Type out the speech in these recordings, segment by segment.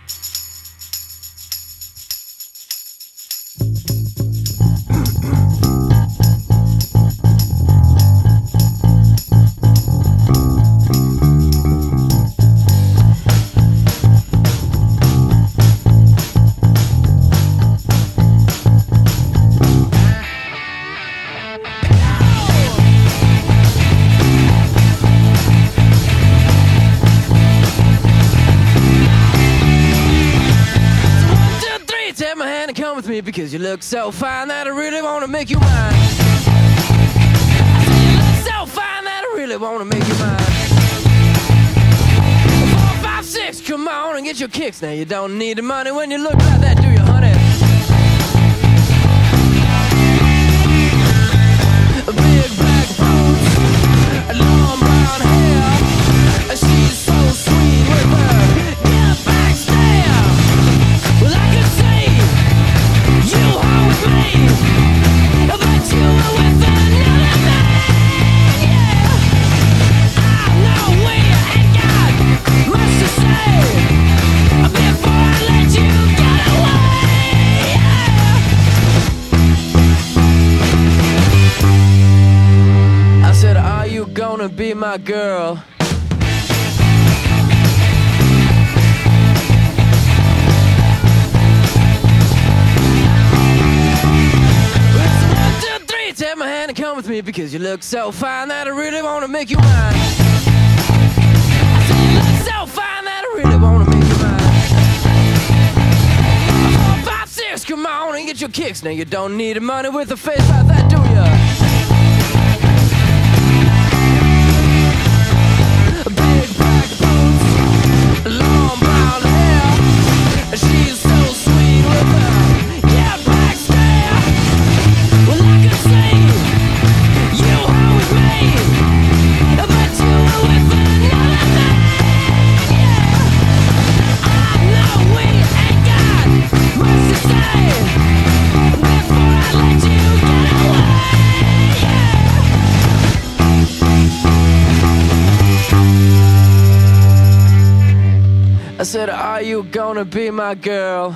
Take my hand and come with me because you look so fine that I really wanna make you mine. I said you look so fine that I really wanna make you mine. 4, 5, 6, come on and get your kicks. Now you don't need the money when you look like that, do you, honey? Big black boots, long brown hair. She's so sweet with her get back stare. Well, I could say you are with me, but you were with another man. Yeah, I know we ain't got much to say before I let you get away. Yeah. I said, are you gonna be my girl? Take my hand and come with me because you look so fine that I really wanna make you mine. I said you look so fine that I really wanna make you mine. 4, 5, 6, come on and get your kicks. Now you don't need the money with a face like that, do ya? Big black boots, long brown hair. She's so sweet with her yeah, black stare. Well, I could say you are with me, but you were with another man. Yeah, I know we ain't got much to say before I let you get away. Yeah. I said, are you gonna be my girl?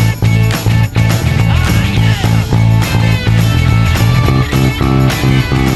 Oh, yeah.